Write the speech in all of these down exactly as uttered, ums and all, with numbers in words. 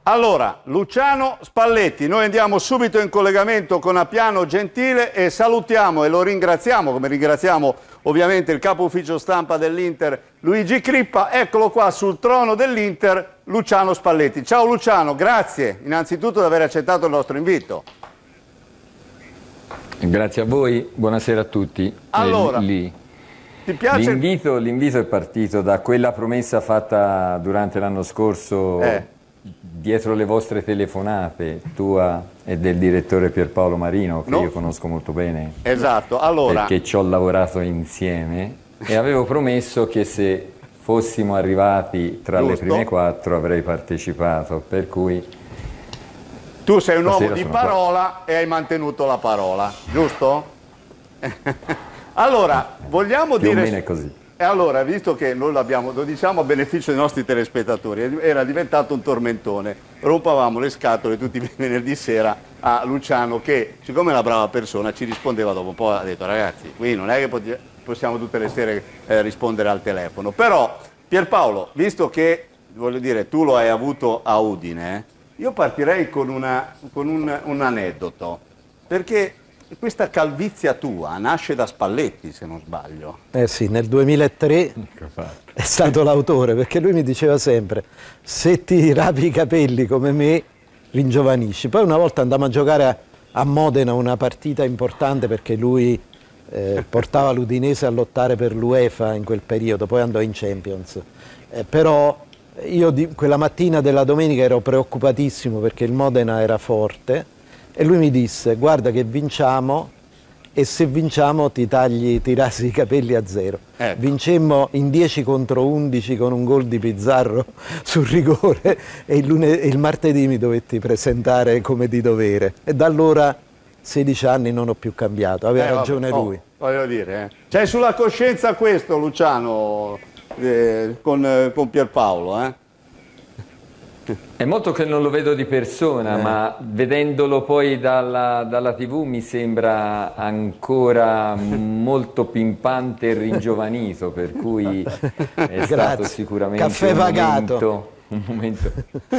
Allora, Luciano Spalletti, noi andiamo subito in collegamento con Appiano Gentile e salutiamo e lo ringraziamo, come ringraziamo ovviamente il capo ufficio stampa dell'Inter, Luigi Crippa. Eccolo qua sul trono dell'Inter, Luciano Spalletti. Ciao Luciano, grazie innanzitutto di aver accettato il nostro invito. Grazie a voi, buonasera a tutti. Allora, eh, ti piace? L'invito, l'invito è partito da quella promessa fatta durante l'anno scorso, Eh. dietro le vostre telefonate, tua e del direttore Pierpaolo Marino, che No. io conosco molto bene. Esatto, allora... Perché ci ho lavorato insieme e avevo promesso che se fossimo arrivati tra Giusto. le prime quattro avrei partecipato, per cui... Tu sei un uomo Stasera di sono parola e hai mantenuto la parola, giusto? Allora, vogliamo Più o dire... meno è così. E allora, visto che noi l'abbiamo, lo diciamo a beneficio dei nostri telespettatori, era diventato un tormentone, rompavamo le scatole tutti i venerdì sera a Luciano che, siccome è una brava persona, ci rispondeva dopo un po', ha detto ragazzi, qui non è che possiamo tutte le sere eh, rispondere al telefono, però Pierpaolo, visto che, voglio dire, tu lo hai avuto a Udine, io partirei con, una, con un, un aneddoto, perché questa calvizia tua nasce da Spalletti, se non sbaglio. Eh sì, nel duemilatré è stato l'autore, perché lui mi diceva sempre, se ti rapi i capelli come me, ringiovanisci. Poi una volta andammo a giocare a, a Modena una partita importante, perché lui eh, portava l'Udinese a lottare per l'UEFA in quel periodo, poi andò in Champions. Eh, però io di, quella mattina della domenica ero preoccupatissimo, perché il Modena era forte, e lui mi disse, guarda che vinciamo e se vinciamo ti tagli, ti rasi i capelli a zero. Ecco. Vincemmo in dieci contro undici con un gol di Pizzarro sul rigore e il, lune- e il martedì mi dovetti presentare come di dovere. E da allora sedici anni non ho più cambiato, aveva Eh, ragione vabbè, lui. oh, voglio dire, eh. C'hai sulla coscienza questo, Luciano, eh, con, eh, con Pierpaolo, eh? È molto che non lo vedo di persona, Eh. ma vedendolo poi dalla, dalla tivù mi sembra ancora molto pimpante e ringiovanito, per cui è stato Grazie. sicuramente Caffè un pagato. momento... Un momento.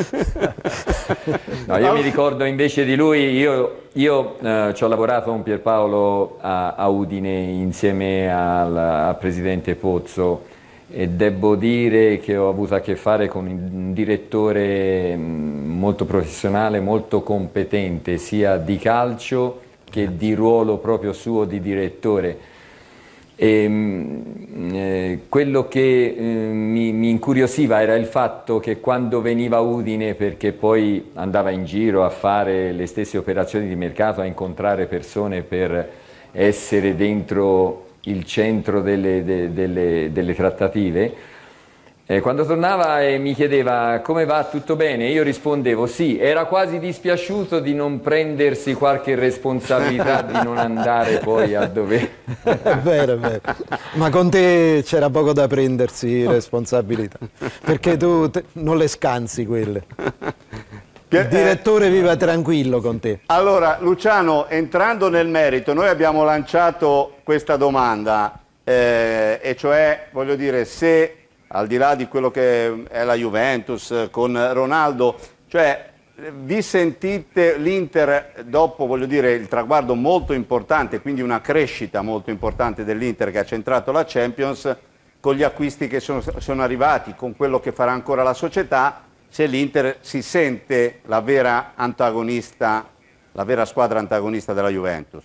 No, io mi ricordo invece di lui, io, io eh, ci ho lavorato con Pierpaolo a, a Udine insieme al, al presidente Pozzo, e devo dire che ho avuto a che fare con un direttore molto professionale, molto competente, sia di calcio che di ruolo proprio suo di direttore. E, eh, quello che eh, mi, mi incuriosiva era il fatto che quando veniva a Udine, perché poi andava in giro a fare le stesse operazioni di mercato, a incontrare persone per essere dentro il centro delle, de, delle, delle trattative, eh, quando tornava e mi chiedeva come va, tutto bene, io rispondevo sì, era quasi dispiaciuto di non prendersi qualche responsabilità di non andare poi a dove... È vero, è vero. Ma con te c'era poco da prendersi responsabilità, perché tu te, non le scansi quelle. Il direttore viva tranquillo con te. Allora, Luciano, entrando nel merito, noi abbiamo lanciato questa domanda, eh, e cioè, voglio dire, se al di là di quello che è la Juventus con Ronaldo, cioè vi sentite l'Inter dopo, voglio dire, il traguardo molto importante, quindi una crescita molto importante dell'Inter che ha centrato la Champions, con gli acquisti che sono, sono arrivati, con quello che farà ancora la società, se l'Inter si sente la vera antagonista, la vera squadra antagonista della Juventus?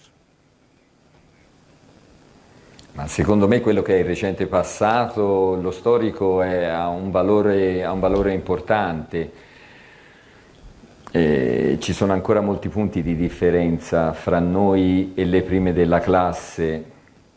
Ma secondo me quello che è il recente passato, lo storico, è, ha, un valore, ha un valore importante. E ci sono ancora molti punti di differenza fra noi e le prime della classe.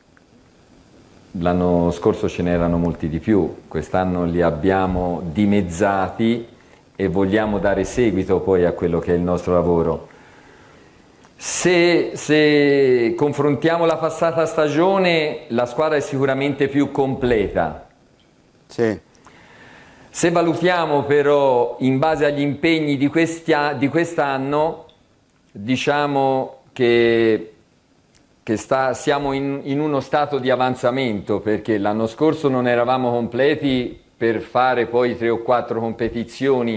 L'anno scorso ce n'erano molti di più, quest'anno li abbiamo dimezzati e vogliamo dare seguito poi a quello che è il nostro lavoro. Se, se confrontiamo la passata stagione, la squadra è sicuramente più completa. Sì. Se valutiamo però in base agli impegni di, di quest'anno, diciamo che, che sta, siamo in, in uno stato di avanzamento, perché l'anno scorso non eravamo completi per fare poi tre o quattro competizioni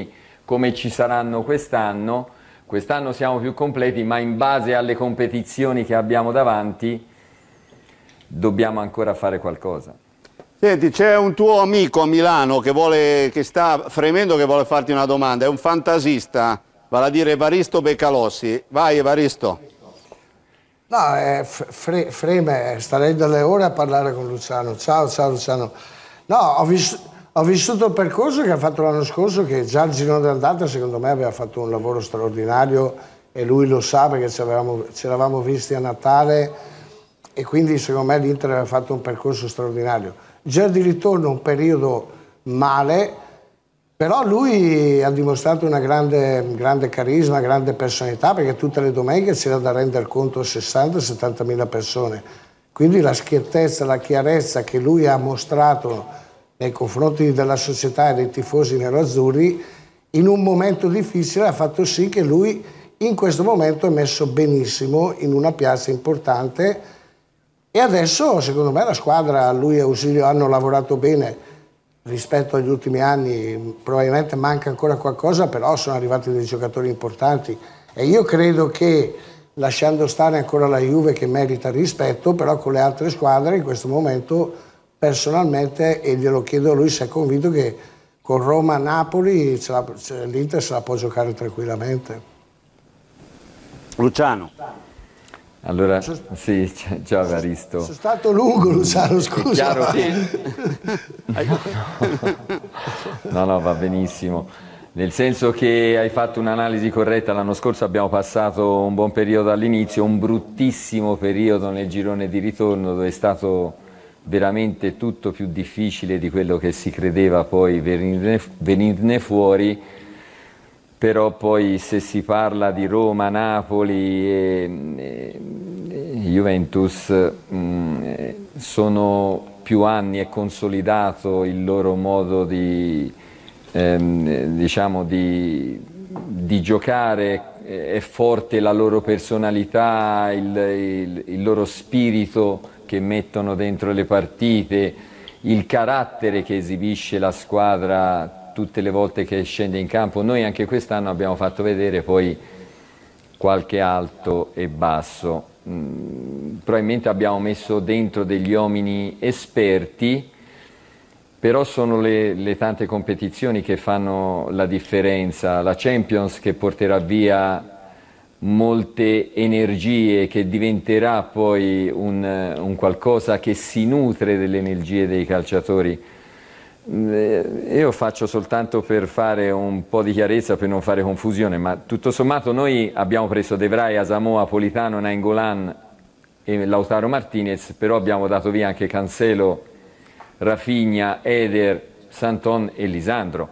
come ci saranno quest'anno. Quest'anno siamo più completi, ma in base alle competizioni che abbiamo davanti dobbiamo ancora fare qualcosa. Senti, c'è un tuo amico a Milano che, vuole, che sta fremendo, che vuole farti una domanda, è un fantasista, vale a dire Evaristo Beccalossi. Vai Evaristo. No, eh, fre freme, starei delle ore a parlare con Luciano. Ciao, ciao Luciano. No, ho, vis ho vissuto il percorso che ha fatto l'anno scorso, che già il girone d'andata secondo me aveva fatto un lavoro straordinario e lui lo sa perché ci, avevamo, ci eravamo visti a Natale e quindi secondo me l'Inter aveva fatto un percorso straordinario. Già di ritorno un periodo male, però lui ha dimostrato una grande, grande carisma, grande personalità, perché tutte le domeniche c'era da rendere conto a sessanta settanta mila persone. Quindi la schiettezza, la chiarezza che lui ha mostrato nei confronti della società e dei tifosi nerazzurri, in un momento difficile ha fatto sì che lui in questo momento è messo benissimo in una piazza importante e adesso secondo me la squadra, lui e Ausilio hanno lavorato bene. Rispetto agli ultimi anni probabilmente manca ancora qualcosa, però sono arrivati dei giocatori importanti e io credo che, lasciando stare ancora la Juve che merita rispetto, però con le altre squadre in questo momento personalmente, e glielo chiedo a lui se è convinto che con Roma-Napoli l'Inter se la può giocare tranquillamente. Luciano. Allora, sì, ciao Evaristo. Sono stato lungo, Luciano, scusa. È chiaro che... No, no, va benissimo. Nel senso che hai fatto un'analisi corretta, l'anno scorso abbiamo passato un buon periodo all'inizio, un bruttissimo periodo nel girone di ritorno dove è stato veramente tutto più difficile di quello che si credeva poi venirne, venirne fuori. Però poi se si parla di Roma, Napoli e, e, e Juventus mh, sono più anni, è consolidato il loro modo di, ehm, diciamo di, di giocare, è forte la loro personalità, il, il, il loro spirito che mettono dentro le partite, il carattere che esibisce la squadra tutte le volte che scende in campo. Noi anche quest'anno abbiamo fatto vedere poi qualche alto e basso. Mm, probabilmente abbiamo messo dentro degli uomini esperti, però sono le, le tante competizioni che fanno la differenza. La Champions che porterà via molte energie, che diventerà poi un, un qualcosa che si nutre delle energie dei calciatori. Io faccio soltanto per fare un po' di chiarezza, per non fare confusione, ma tutto sommato noi abbiamo preso De Vrij, Asamoah, Politano, Nainggolan e Lautaro Martinez, però abbiamo dato via anche Cancelo, Rafinha, Eder, Santon e Lisandro.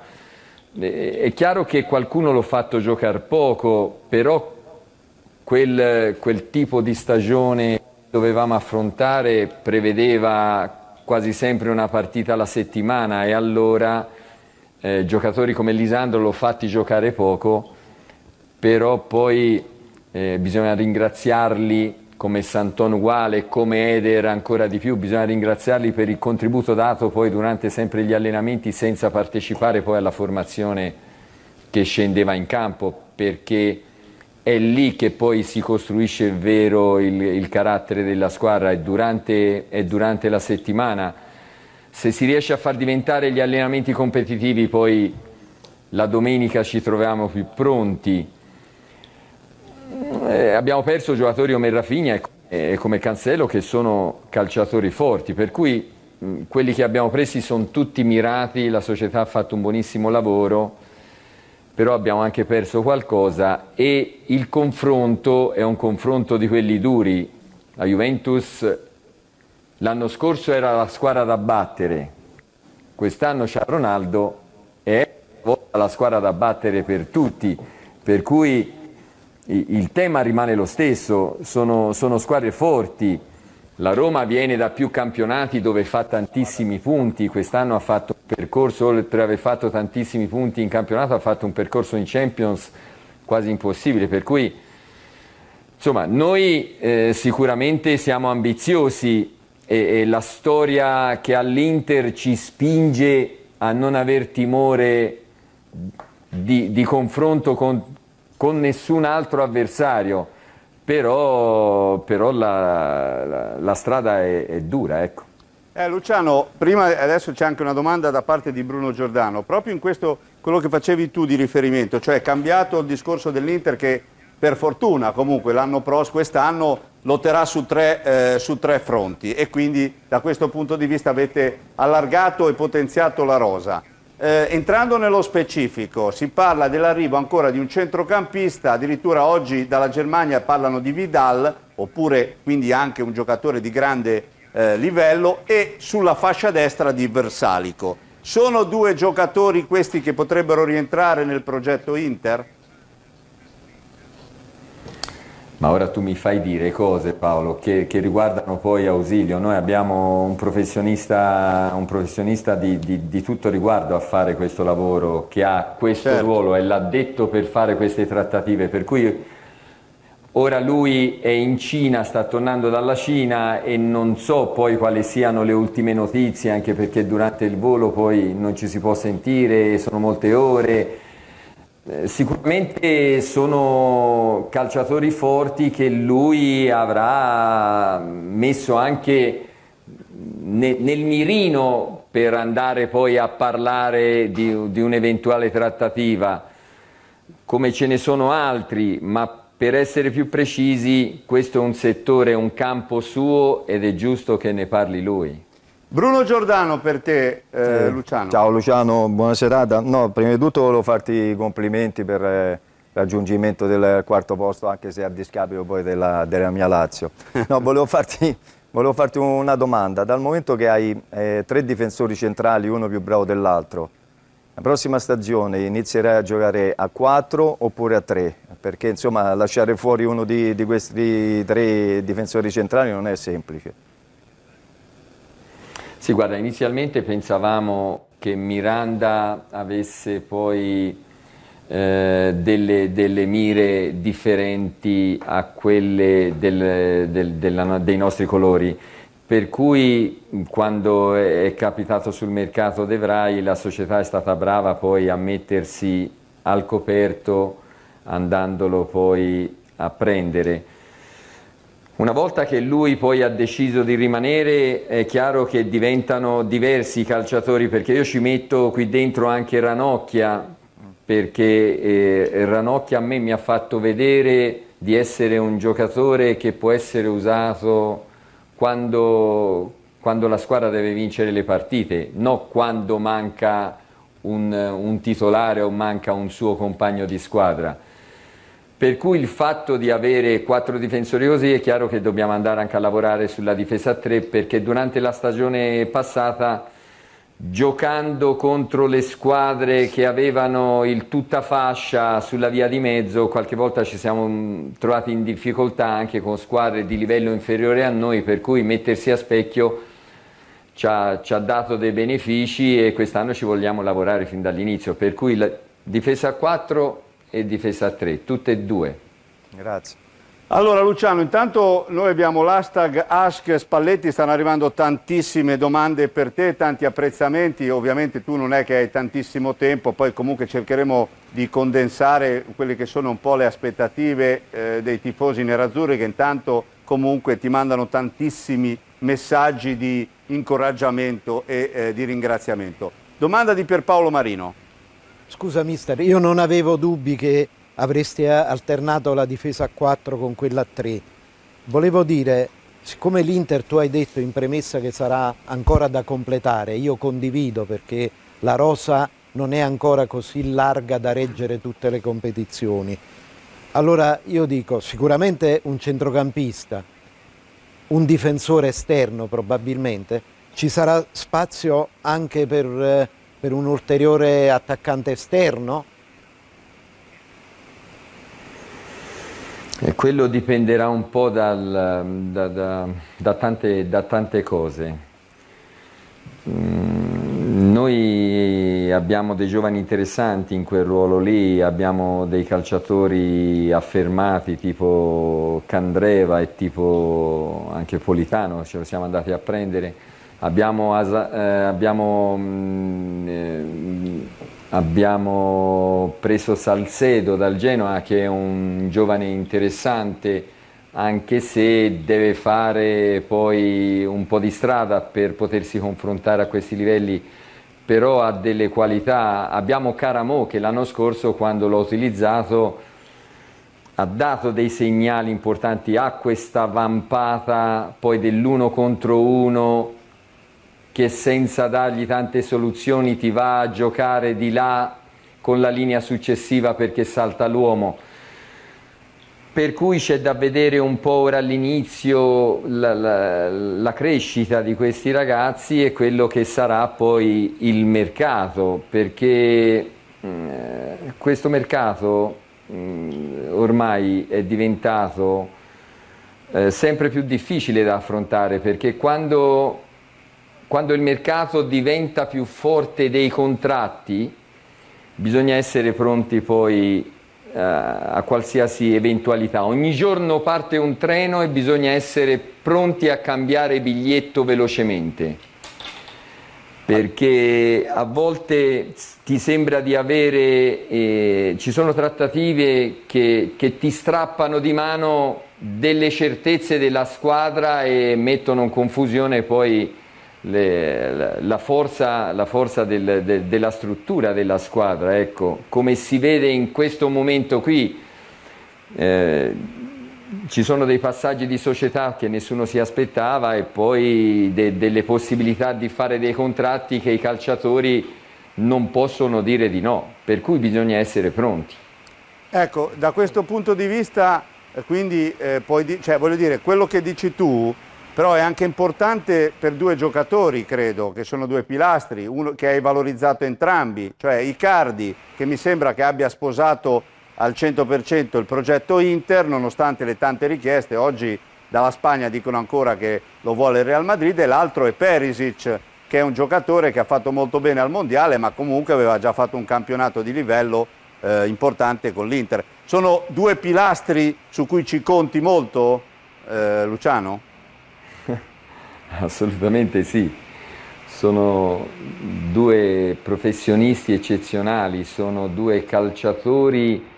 È chiaro che qualcuno l'ha fatto giocare poco, però quel, quel tipo di stagione che dovevamo affrontare prevedeva quasi sempre una partita alla settimana e allora eh, giocatori come Lisandro l'ho fatti giocare poco, però poi eh, bisogna ringraziarli, come Santon uguale, come Eder ancora di più, bisogna ringraziarli per il contributo dato poi durante sempre gli allenamenti senza partecipare poi alla formazione che scendeva in campo, perché è lì che poi si costruisce il vero il, il carattere della squadra, è durante, è durante la settimana. Se si riesce a far diventare gli allenamenti competitivi, poi la domenica ci troviamo più pronti. Eh, abbiamo perso giocatori come Rafinha e, e come Cancelo, che sono calciatori forti, per cui mh, quelli che abbiamo presi sono tutti mirati, la società ha fatto un buonissimo lavoro, però abbiamo anche perso qualcosa e il confronto è un confronto di quelli duri. La Juventus l'anno scorso era la squadra da battere, quest'anno c'è Ronaldo e è la squadra da battere per tutti, per cui il tema rimane lo stesso, sono, sono squadre forti. La Roma viene da più campionati dove fa tantissimi punti, quest'anno ha fatto un percorso, oltre ad aver fatto tantissimi punti in campionato, ha fatto un percorso in Champions quasi impossibile, per cui insomma noi eh, sicuramente siamo ambiziosi e, e la storia che all'Inter ci spinge a non aver timore di, di confronto con, con nessun altro avversario, però, però la, la, la strada è, è dura, ecco. Eh, Luciano, prima, adesso c'è anche una domanda da parte di Bruno Giordano, proprio in questo, quello che facevi tu di riferimento, cioè è cambiato il discorso dell'Inter che per fortuna comunque l'anno prossimo, quest'anno, lotterà su tre, eh, su tre fronti e quindi da questo punto di vista avete allargato e potenziato la rosa. Eh, entrando nello specifico, si parla dell'arrivo ancora di un centrocampista, addirittura oggi dalla Germania parlano di Vidal, oppure quindi anche un giocatore di grande eh, livello, e sulla fascia destra di Versalico. Sono due giocatori questi che potrebbero rientrare nel progetto Inter? Ma ora tu mi fai dire cose, Paolo, che, che riguardano poi Ausilio. Noi abbiamo un professionista, un professionista di, di, di tutto riguardo a fare questo lavoro, che ha questo certo. ruolo e l'ha detto per fare queste trattative, per cui ora lui è in Cina, sta tornando dalla Cina e non so poi quali siano le ultime notizie, anche perché durante il volo poi non ci si può sentire, sono molte ore. Sicuramente sono calciatori forti che lui avrà messo anche ne, nel mirino per andare poi a parlare di, di un'eventuale trattativa, come ce ne sono altri, ma per essere più precisi questo è un settore, un campo suo ed è giusto che ne parli lui. Bruno Giordano per te, eh, eh, Luciano. Ciao Luciano, buona serata. No, prima di tutto volevo farti i complimenti per eh, il raggiungimento del quarto posto, anche se a discapito poi della, della mia Lazio. No, volevo farti, volevo farti una domanda. Dal momento che hai eh, tre difensori centrali, uno più bravo dell'altro, la prossima stagione inizierai a giocare a quattro oppure a tre? Perché insomma lasciare fuori uno di, di questi tre difensori centrali non è semplice. Sì, guarda, inizialmente pensavamo che Miranda avesse poi eh, delle, delle mire differenti a quelle del, del, della, dei nostri colori, per cui quando è capitato sul mercato De Vrij la società è stata brava poi a mettersi al coperto andandolo poi a prendere. Una volta che lui poi ha deciso di rimanere è chiaro che diventano diversi i calciatori, perché io ci metto qui dentro anche Ranocchia, perché eh, Ranocchia a me mi ha fatto vedere di essere un giocatore che può essere usato quando, quando la squadra deve vincere le partite, non quando manca un, un titolare o manca un suo compagno di squadra. Per cui il fatto di avere quattro difensori così è chiaro che dobbiamo andare anche a lavorare sulla difesa a tre, perché durante la stagione passata, giocando contro le squadre che avevano il tutta fascia sulla via di mezzo, qualche volta ci siamo trovati in difficoltà anche con squadre di livello inferiore a noi, per cui mettersi a specchio ci ha, ci ha dato dei benefici e quest'anno ci vogliamo lavorare fin dall'inizio, per cui la difesa a quattro e difesa a tre, tutte e due. Grazie. Allora Luciano, intanto noi abbiamo l'hashtag Ask Spalletti, stanno arrivando tantissime domande per te, tanti apprezzamenti, ovviamente tu non è che hai tantissimo tempo, poi comunque cercheremo di condensare quelle che sono un po' le aspettative eh, dei tifosi nerazzurri, che intanto comunque ti mandano tantissimi messaggi di incoraggiamento e eh, di ringraziamento. Domanda di Pierpaolo Marino. Scusa mister, io non avevo dubbi che avresti alternato la difesa a quattro con quella a tre. Volevo dire, siccome l'Inter tu hai detto in premessa che sarà ancora da completare, io condivido perché la rosa non è ancora così larga da reggere tutte le competizioni. Allora io dico, sicuramente un centrocampista, un difensore esterno probabilmente, ci sarà spazio anche per... Eh, per un ulteriore attaccante esterno? E quello dipenderà un po' dal, da, da, da, tante, da tante cose. Mm, noi abbiamo dei giovani interessanti in quel ruolo lì, abbiamo dei calciatori affermati tipo Candreva e tipo anche Politano, ce lo siamo andati a prendere. Abbiamo, eh, abbiamo mh, abbiamo preso Salcedo dal Genoa, che è un giovane interessante, anche se deve fare poi un po' di strada per potersi confrontare a questi livelli, però ha delle qualità. Abbiamo Caramo, che l'anno scorso, quando l'ho utilizzato, ha dato dei segnali importanti, ha questa vampata poi dell'uno contro uno che senza dargli tante soluzioni ti va a giocare di là con la linea successiva perché salta l'uomo. Per cui c'è da vedere un po' ora all'inizio la, la, la crescita di questi ragazzi e quello che sarà poi il mercato, perché eh, questo mercato ormai è diventato eh, sempre più difficile da affrontare, perché quando, quando il mercato diventa più forte dei contratti bisogna essere pronti poi eh, a qualsiasi eventualità. Ogni giorno parte un treno e bisogna essere pronti a cambiare biglietto velocemente, perché a volte ti sembra di avere, eh, ci sono trattative che, che ti strappano di mano delle certezze della squadra e mettono in confusione poi le, la forza, la forza del, de, della struttura della squadra. Ecco, come si vede in questo momento qui, eh, ci sono dei passaggi di società che nessuno si aspettava e poi de, delle possibilità di fare dei contratti che i calciatori non possono dire di no, per cui bisogna essere pronti. Ecco, da questo punto di vista, quindi, eh, poi, cioè, voglio dire, quello che dici tu, però è anche importante per due giocatori, credo, che sono due pilastri, uno che hai valorizzato entrambi, cioè Icardi, che mi sembra che abbia sposato al cento per cento il progetto Inter, nonostante le tante richieste. Oggi dalla Spagna dicono ancora che lo vuole il Real Madrid, e l'altro è Perisic, che è un giocatore che ha fatto molto bene al Mondiale, ma comunque aveva già fatto un campionato di livello eh, importante con l'Inter. Sono due pilastri su cui ci conti molto, eh, Luciano? Assolutamente sì. Sono due professionisti eccezionali, sono due calciatori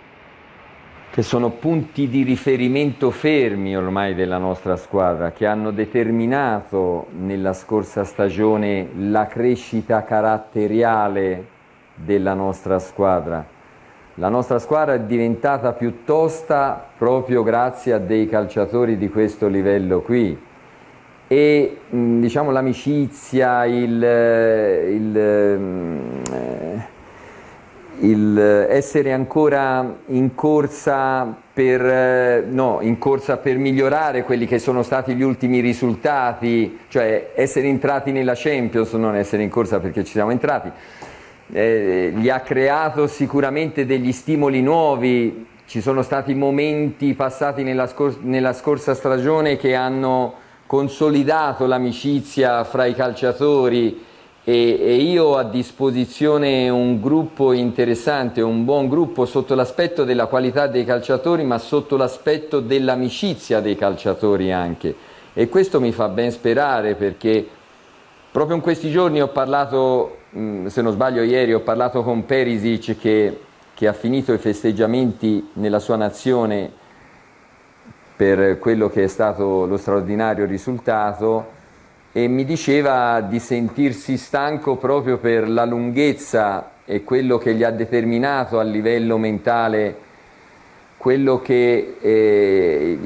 che sono punti di riferimento fermi ormai della nostra squadra, che hanno determinato nella scorsa stagione la crescita caratteriale della nostra squadra. La nostra squadra è diventata più tosta proprio grazie a dei calciatori di questo livello qui. E diciamo l'amicizia, il, il, eh, il essere ancora in corsa per, no, in corsa per migliorare quelli che sono stati gli ultimi risultati, cioè essere entrati nella Champions, non essere in corsa perché ci siamo entrati, eh, gli ha creato sicuramente degli stimoli nuovi. Ci sono stati momenti passati nella, scor- nella scorsa stagione che hanno consolidato l'amicizia fra i calciatori, e, e io ho a disposizione un gruppo interessante, un buon gruppo sotto l'aspetto della qualità dei calciatori, ma sotto l'aspetto dell'amicizia dei calciatori anche, e questo mi fa ben sperare, perché proprio in questi giorni ho parlato, se non sbaglio ieri, ho parlato con Perisic che, che ha finito i festeggiamenti nella sua nazione per quello che è stato lo straordinario risultato, e mi diceva di sentirsi stanco proprio per la lunghezza e quello che gli ha determinato a livello mentale, quello che eh,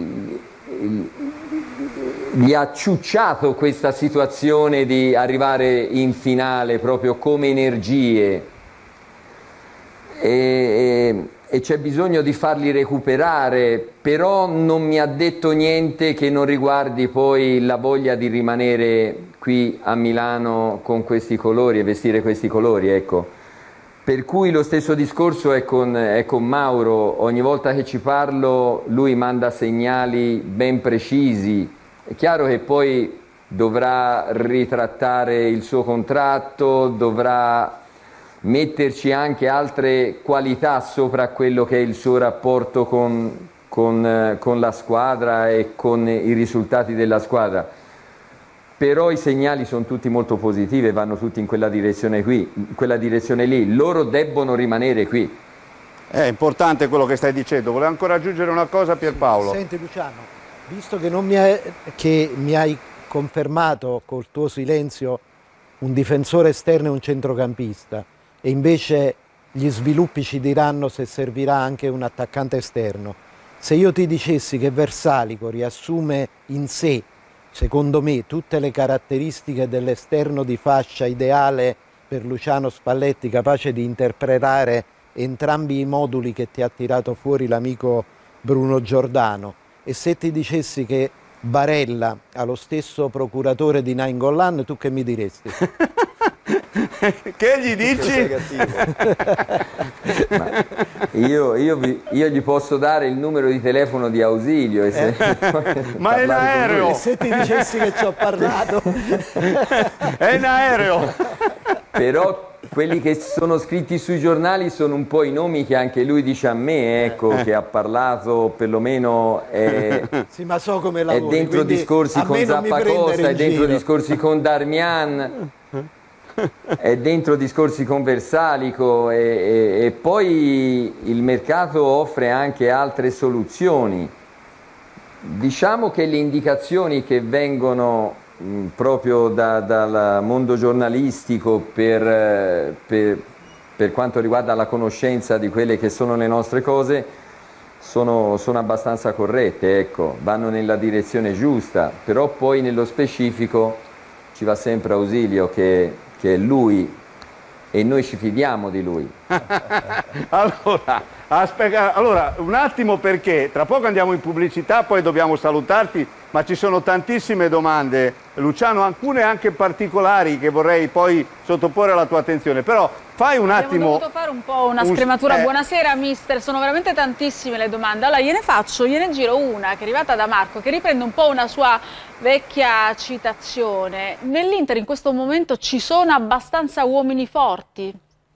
gli ha ciucciato questa situazione di arrivare in finale proprio come energie, e, e e c'è bisogno di farli recuperare, però non mi ha detto niente che non riguardi poi la voglia di rimanere qui a Milano con questi colori e vestire questi colori, ecco. Per cui lo stesso discorso è con, è con Mauro. Ogni volta che ci parlo lui manda segnali ben precisi. È chiaro che poi dovrà ritrattare il suo contratto, dovrà metterci anche altre qualità sopra quello che è il suo rapporto con, con, con la squadra e con i risultati della squadra. però i segnali sono tutti molto positivi e vanno tutti in quella direzione qui, in quella direzione lì. Loro debbono rimanere qui. È importante quello che stai dicendo. Volevo ancora aggiungere una cosa, Pierpaolo. Senti Luciano, visto che, non mi hai, che mi hai confermato col tuo silenzio un difensore esterno e un centrocampista, e invece gli sviluppi ci diranno se servirà anche un attaccante esterno, se io ti dicessi che Versalico riassume in sé, secondo me, tutte le caratteristiche dell'esterno di fascia ideale per Luciano Spalletti, capace di interpretare entrambi i moduli che ti ha tirato fuori l'amico Bruno Giordano, e se ti dicessi che Barella ha lo stesso procuratore di Nainggolan, tu che mi diresti? Che gli dici? Ma io, io, vi, io gli posso dare il numero di telefono di Ausilio e se eh. Ma è in aereo! E se ti dicessi che ci ho parlato? È in aereo! Però quelli che sono scritti sui giornali sono un po' i nomi che anche lui dice a me, ecco, che ha parlato perlomeno è, sì, ma so come lavori, è dentro discorsi con Zappacosta, è dentro giro. discorsi con Darmian, è dentro discorsi con Versalico, e, e, e poi il mercato offre anche altre soluzioni. Diciamo che le indicazioni che vengono mh, proprio da, dal mondo giornalistico per, per, per quanto riguarda la conoscenza di quelle che sono le nostre cose sono, sono abbastanza corrette, ecco, vanno nella direzione giusta, però poi nello specifico ci va sempre Ausilio che, che è lui e noi ci fidiamo di lui. Allora, aspetta, allora, un attimo, perché tra poco andiamo in pubblicità, poi dobbiamo salutarti, ma ci sono tantissime domande, Luciano, alcune anche particolari che vorrei poi sottoporre alla tua attenzione, però fai un attimo... Abbiamo dovuto fare un po' una scrematura. Un... Eh... Buonasera mister, sono veramente tantissime le domande. Allora gliene faccio, gliene giro una che è arrivata da Marco, che riprende un po' una sua vecchia citazione. Nell'Inter in questo momento ci sono abbastanza uomini forti?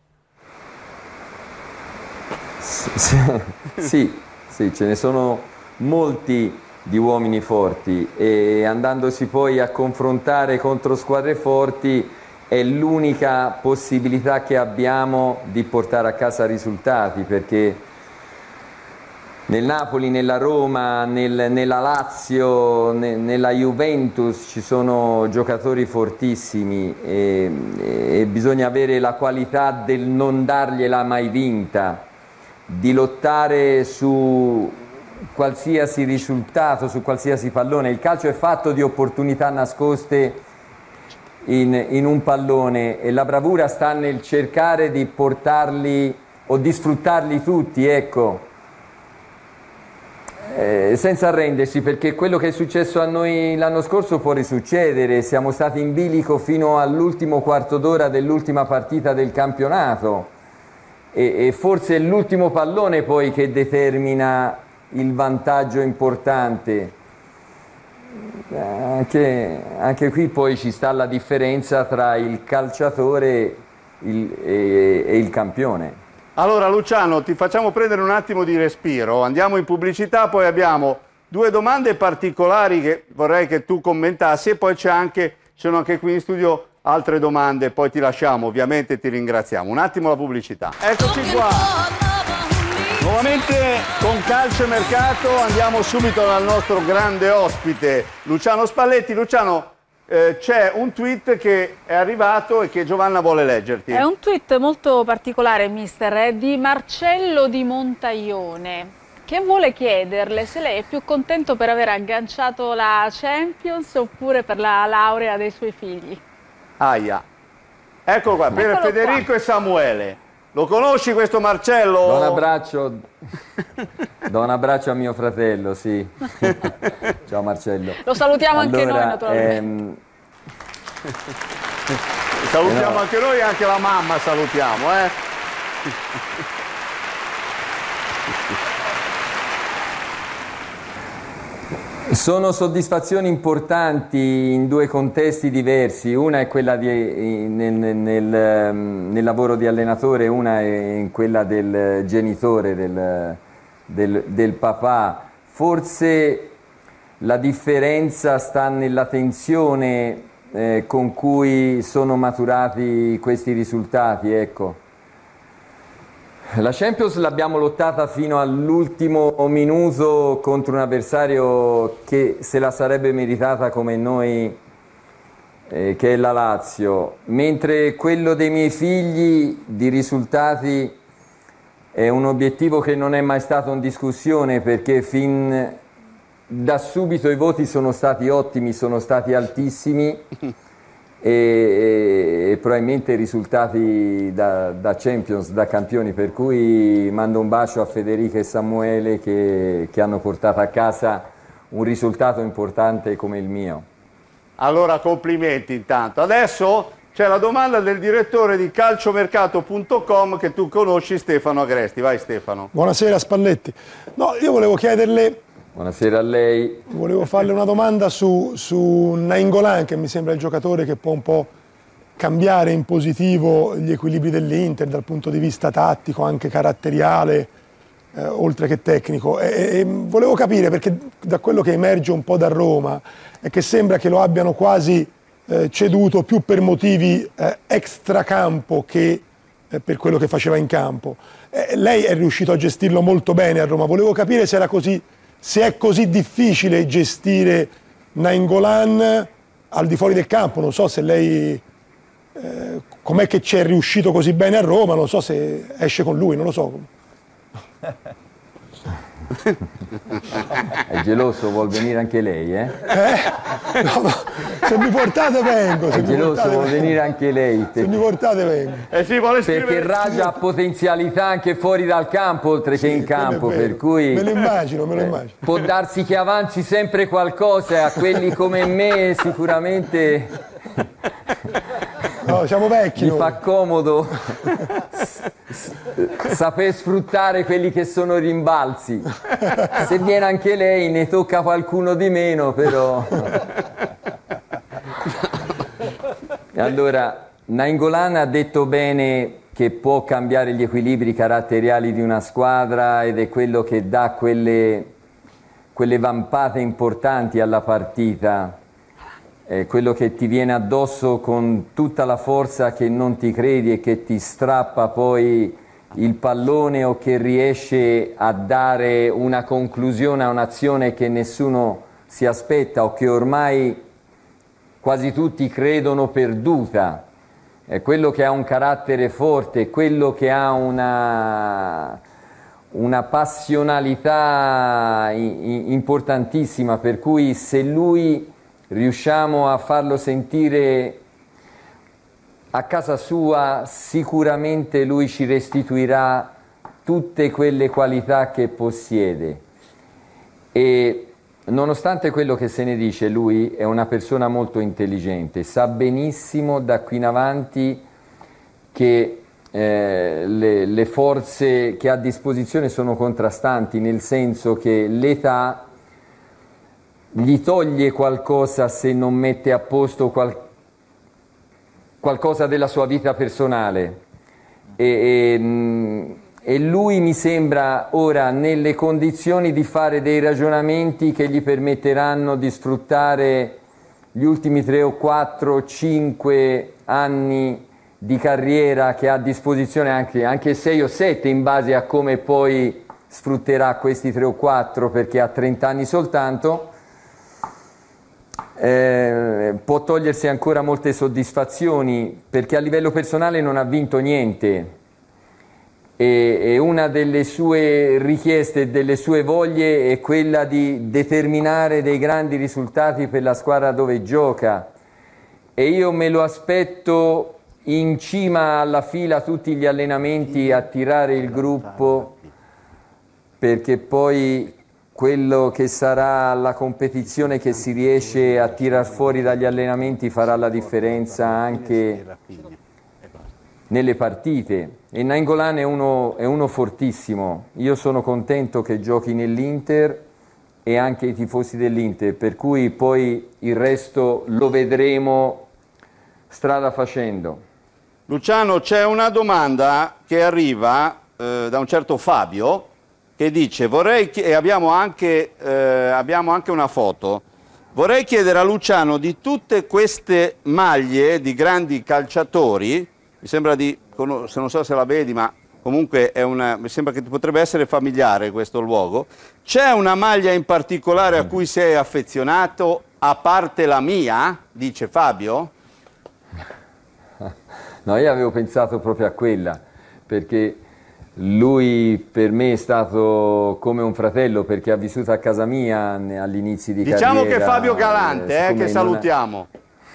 Sì, sì, sì, ce ne sono molti di uomini forti e andandosi poi a confrontare contro squadre forti è l'unica possibilità che abbiamo di portare a casa risultati, perché nel Napoli, nella Roma, nel, nella Lazio, ne, nella Juventus ci sono giocatori fortissimi e, e bisogna avere la qualità del non dargliela mai vinta, di lottare su qualsiasi risultato, su qualsiasi pallone. Il calcio è fatto di opportunità nascoste in, in un pallone e la bravura sta nel cercare di portarli o di sfruttarli tutti, ecco, eh, senza arrendersi, perché quello che è successo a noi l'anno scorso può risuccedere. Siamo stati in bilico fino all'ultimo quarto d'ora dell'ultima partita del campionato e, e forse è l'ultimo pallone poi che determina il vantaggio importante. Anche, anche qui poi ci sta la differenza tra il calciatore il, e, e il campione. Allora Luciano, ti facciamo prendere un attimo di respiro, andiamo in pubblicità, poi abbiamo due domande particolari che vorrei che tu commentassi e poi c'è anche, ci sono anche qui in studio altre domande, poi ti lasciamo, ovviamente ti ringraziamo. Un attimo la pubblicità. Eccoci qua. Nuovamente con Calcio e Mercato andiamo subito dal nostro grande ospite Luciano Spalletti. Luciano, eh, c'è un tweet che è arrivato e che Giovanna vuole leggerti. È un tweet molto particolare, mister, è di Marcello di Montaglione, che vuole chiederle se lei è più contento per aver agganciato la Champions oppure per la laurea dei suoi figli. Aia. Eccolo qua, per Eccolo Federico qua. E Samuele. Lo conosci questo Marcello? Do un abbraccio, do un abbraccio a mio fratello, sì. Ciao Marcello. Lo salutiamo allora, anche noi naturalmente. Ehm... Salutiamo eh no. anche noi e anche la mamma salutiamo, eh. Sono soddisfazioni importanti in due contesti diversi, una è quella di, nel, nel, nel lavoro di allenatore, una è quella del genitore, del, del, del papà. Forse la differenza sta nella tensione eh, con cui sono maturati questi risultati, ecco. La Champions l'abbiamo lottata fino all'ultimo minuto contro un avversario che se la sarebbe meritata come noi, eh, che è la Lazio, mentre quello dei miei figli di risultati è un obiettivo che non è mai stato in discussione, perché fin da subito i voti sono stati ottimi, sono stati altissimi e, e, e probabilmente i risultati da, da Champions, da campioni, per cui mando un bacio a Federica e Samuele che, che hanno portato a casa un risultato importante come il mio. Allora complimenti intanto. Adesso c'è la domanda del direttore di calciomercato punto com che tu conosci, Stefano Agresti. Vai Stefano. Buonasera Spalletti. No, io volevo chiederle... Buonasera a lei. Volevo farle una domanda su, su Nainggolan, che mi sembra il giocatore che può un po' cambiare in positivo gli equilibri dell'Inter dal punto di vista tattico, anche caratteriale, eh, oltre che tecnico. E, e volevo capire, perché da quello che emerge un po' da Roma è che sembra che lo abbiano quasi eh, ceduto più per motivi eh, extracampo che eh, per quello che faceva in campo. Eh, lei è riuscito a gestirlo molto bene a Roma. Volevo capire se era così... Se è così difficile gestire Nainggolan al di fuori del campo, non so se lei, eh, com'è che ci è riuscito così bene a Roma, non so se esce con lui, non lo so. È geloso, vuol venire anche lei, eh? eh? No, no, se mi portate vengo. Se È mi geloso, portate, vuol vengo. venire anche lei. Se mi portate vengo. Eh sì, vuole Perché scrivere... Raja ha potenzialità anche fuori dal campo, oltre Sì, che in campo, quello è vero. per cui... Me lo immagino, me lo eh, immagino. può darsi che avanzi sempre qualcosa e a quelli come me sicuramente... No, siamo vecchi. Mi noi. fa comodo saper sfruttare quelli che sono i rimbalzi. Se viene anche lei ne tocca qualcuno di meno, però. E allora, Nainggolan ha detto bene che può cambiare gli equilibri caratteriali di una squadra ed è quello che dà quelle, quelle vampate importanti alla partita. È quello che ti viene addosso con tutta la forza che non ti credi e che ti strappa poi il pallone o che riesce a dare una conclusione a un'azione che nessuno si aspetta o che ormai quasi tutti credono perduta. È quello che ha un carattere forte, quello che ha una, una passionalità importantissima, per cui se lui... riusciamo a farlo sentire a casa sua, sicuramente lui ci restituirà tutte quelle qualità che possiede. E nonostante quello che se ne dice, lui è una persona molto intelligente, sa benissimo da qui in avanti che eh, le, le forze che ha a disposizione sono contrastanti, nel senso che l'età gli toglie qualcosa se non mette a posto qual- qualcosa della sua vita personale e, e, e lui mi sembra ora nelle condizioni di fare dei ragionamenti che gli permetteranno di sfruttare gli ultimi tre o quattro, cinque anni di carriera che ha a disposizione, anche, anche sei o sette in base a come poi sfrutterà questi tre o quattro, perché ha trenta anni soltanto. Eh, può togliersi ancora molte soddisfazioni perché a livello personale non ha vinto niente e, e una delle sue richieste e delle sue voglie è quella di determinare dei grandi risultati per la squadra dove gioca e io me lo aspetto in cima alla fila tutti gli allenamenti a tirare il gruppo, perché poi quello che sarà la competizione che si riesce a tirar fuori dagli allenamenti farà la differenza anche nelle partite. E Nainggolan è uno, è uno fortissimo. Io sono contento che giochi nell'Inter e anche i tifosi dell'Inter, per cui poi il resto lo vedremo strada facendo. Luciano, c'è una domanda che arriva eh, da un certo Fabio, che dice, vorrei, e abbiamo anche, eh, abbiamo anche una foto, vorrei chiedere a Luciano di tutte queste maglie di grandi calciatori, mi sembra di, se non so se la vedi, ma comunque è una, mi sembra che ti potrebbe essere familiare questo luogo, c'è una maglia in particolare a cui sei affezionato, a parte la mia, dice Fabio? No, io avevo pensato proprio a quella, perché lui per me è stato come un fratello, perché ha vissuto a casa mia all'inizio di diciamo carriera. Diciamo che Fabio Galante, eh, che salutiamo.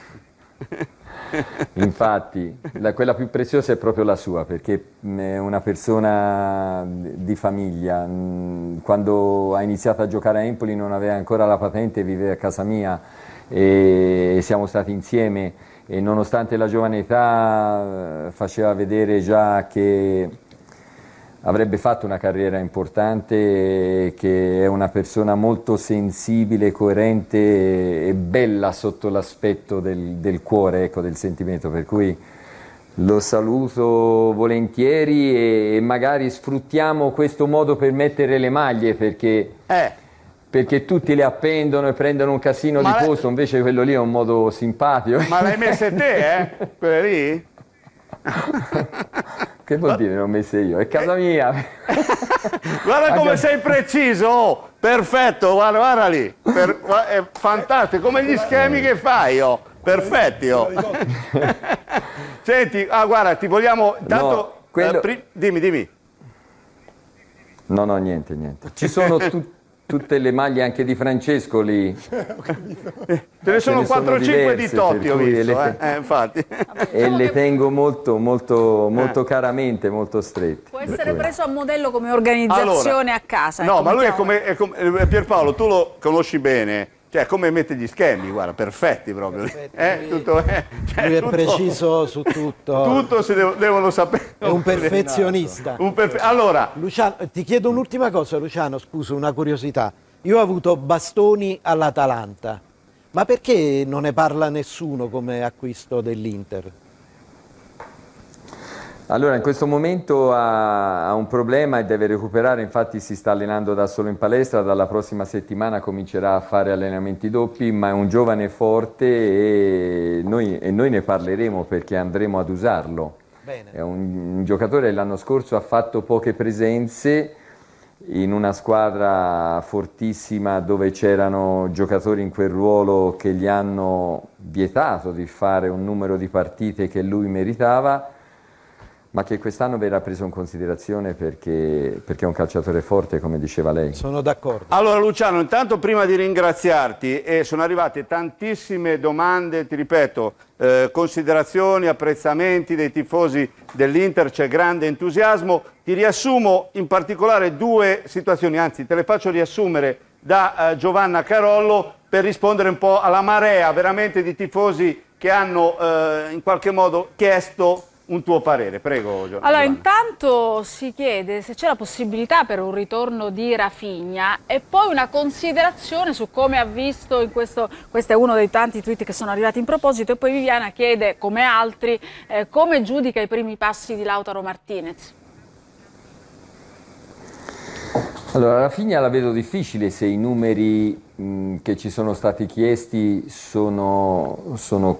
Infatti, la, quella più preziosa è proprio la sua, perché è una persona di famiglia. Quando ha iniziato a giocare a Empoli non aveva ancora la patente, viveva a casa mia e siamo stati insieme, e nonostante la giovane età faceva vedere già che avrebbe fatto una carriera importante, che è una persona molto sensibile, coerente e bella sotto l'aspetto del, del cuore, ecco, del sentimento, per cui lo saluto volentieri e, e magari sfruttiamo questo modo per mettere le maglie, perché, eh. perché tutti le appendono e prendono un casino Ma di posto, invece quello lì è un modo simpatico. Ma l'hai messe te, eh? Quelle lì? Che vuol dire non messe io? È casa mia. Guarda come sei preciso, oh, perfetto, guarda, guarda lì, per, è fantastico, come gli schemi che fai, oh, perfetti, oh. Senti, ah, guarda, ti vogliamo, tanto, no, quello... eh, dimmi, dimmi. No, no, niente, niente. Ci sono tu, tutte le maglie anche di Francesco lì. Ce ne sono quattro o cinque di Totti, ho visto, le, eh? Eh, infatti. E le tengo molto, molto, molto eh. caramente, molto strette. Può essere preso a modello come organizzazione allora, a casa. No, ecco, ma lui è come, è come, Pierpaolo, tu lo conosci bene, cioè come mette gli schemi, guarda, perfetti proprio. Perfetti, eh, tutto, eh, cioè, lui è tutto, preciso su tutto. Tutto si devo, devono sapere. È un perfezionista. Un perfe allora, Luciano, ti chiedo un'ultima cosa, Luciano, scusa, una curiosità. Io ho avuto Bastoni all'Atalanta, ma perché non ne parla nessuno come acquisto dell'Inter? Allora, in questo momento ha, ha un problema e deve recuperare, infatti si sta allenando da solo in palestra, dalla prossima settimana comincerà a fare allenamenti doppi, ma è un giovane forte e noi, e noi ne parleremo perché andremo ad usarlo. Bene. È un, un giocatore che l'anno scorso ha fatto poche presenze in una squadra fortissima dove c'erano giocatori in quel ruolo che gli hanno vietato di fare un numero di partite che lui meritava, ma che quest'anno verrà preso in considerazione perché, perché è un calciatore forte, come diceva lei. Sono d'accordo. Allora Luciano, intanto prima di ringraziarti, e sono arrivate tantissime domande, ti ripeto, eh, considerazioni, apprezzamenti dei tifosi dell'Inter, c'è grande entusiasmo. Ti riassumo in particolare due situazioni, anzi te le faccio riassumere da eh, Giovanna Carollo per rispondere un po' alla marea veramente di tifosi che hanno eh, in qualche modo chiesto un tuo parere. Prego Giovanna. Allora, intanto si chiede se c'è la possibilità per un ritorno di Rafinha e poi una considerazione su come ha visto in questo, questo è uno dei tanti tweet che sono arrivati in proposito, e poi Viviana chiede, come altri, eh, come giudica i primi passi di Lautaro Martinez. Allora, Rafinha la vedo difficile se i numeri mh, che ci sono stati chiesti sono, sono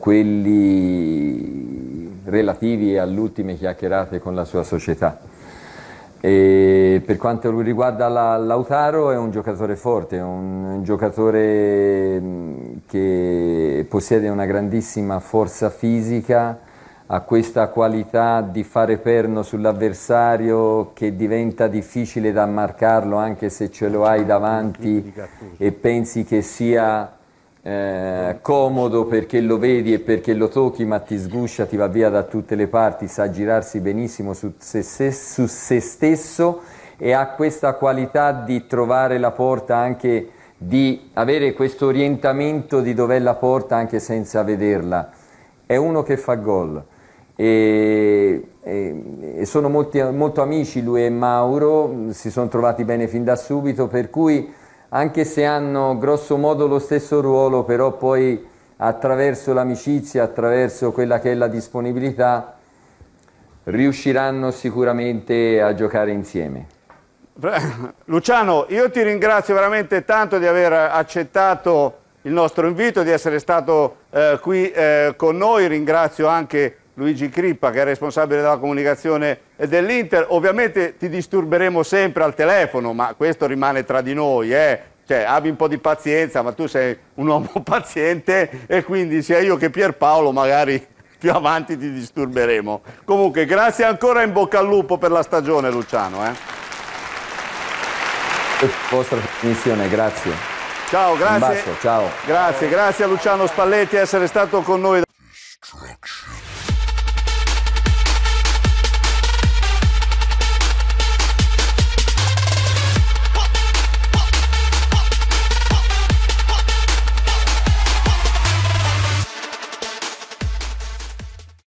quelli relativi alle ultime chiacchierate con la sua società. E per quanto riguarda la, Lautaro, è un giocatore forte, è un, un giocatore mh, che possiede una grandissima forza fisica, ha questa qualità di fare perno sull'avversario che diventa difficile da marcarlo anche se ce lo hai davanti e pensi che sia eh, comodo perché lo vedi e perché lo tocchi, ma ti sguscia, ti va via da tutte le parti, sa girarsi benissimo su se, se, su se stesso e ha questa qualità di trovare la porta, anche di avere questo orientamento di dov'è la porta anche senza vederla. È uno che fa gol. E, e, e sono molti, molto amici lui e Mauro, si sono trovati bene fin da subito, per cui anche se hanno grosso modo lo stesso ruolo, però poi attraverso l'amicizia, attraverso quella che è la disponibilità, riusciranno sicuramente a giocare insieme. Luciano, io ti ringrazio veramente tanto di aver accettato il nostro invito, di essere stato eh, qui eh, con noi. Ringrazio anche Luigi Crippa, che è responsabile della comunicazione dell'Inter. Ovviamente ti disturberemo sempre al telefono, ma questo rimane tra di noi, eh? Cioè, abbi un po' di pazienza, ma tu sei un uomo paziente e quindi sia io che Pierpaolo magari più avanti ti disturberemo. Comunque, grazie ancora, in bocca al lupo per la stagione, Luciano. Eh? Vostra trasmissione, grazie. Ciao, grazie. Basso, ciao. Grazie, grazie a Luciano Spalletti di essere stato con noi.